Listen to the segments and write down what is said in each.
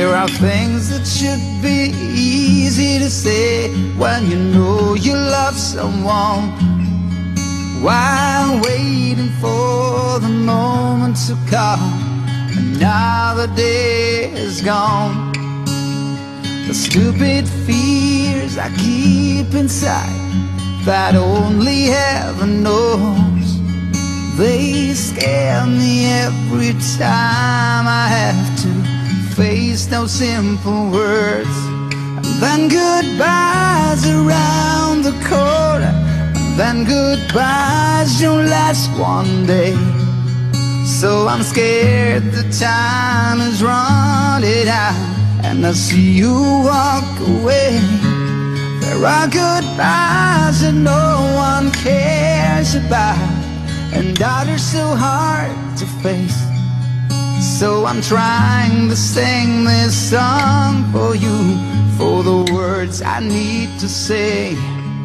There are things that should be easy to say when you know you love someone, while waiting for the moment to come. Another day is gone. The stupid fears I keep inside that only heaven knows, they scare me every time I have to face those simple words. And then goodbyes around the corner, and then goodbyes don't last one day. So I'm scared the time is running out, and I see you walk away. There are goodbyes that no one cares about, and others so hard to face. So I'm trying to sing this song for you, for the words I need to say.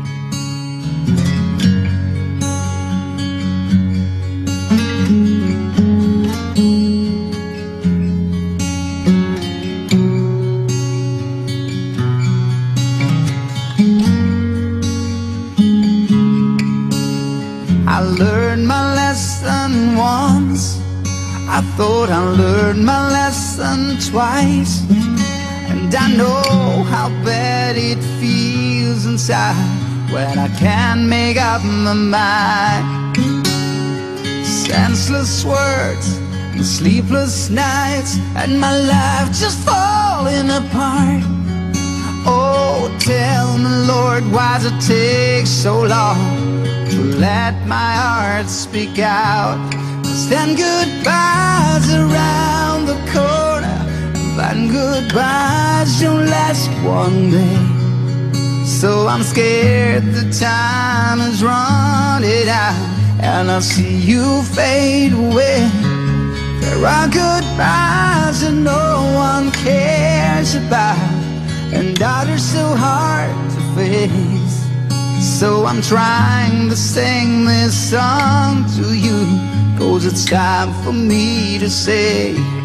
I learned my lesson once, I thought I learned my lesson twice, and I know how bad it feels inside when I can't make up my mind. Senseless words and sleepless nights, and my life just falling apart. Oh, tell me, Lord, why does it take so long to let my heart speak out? 'Cause then goodbyes around the corner, then goodbyes don't last one day. So I'm scared the time is running out, and I see you fade away. There are goodbyes that no one cares about, and others so hard to face. So I'm trying to sing this song to you, 'cause it's time for me to say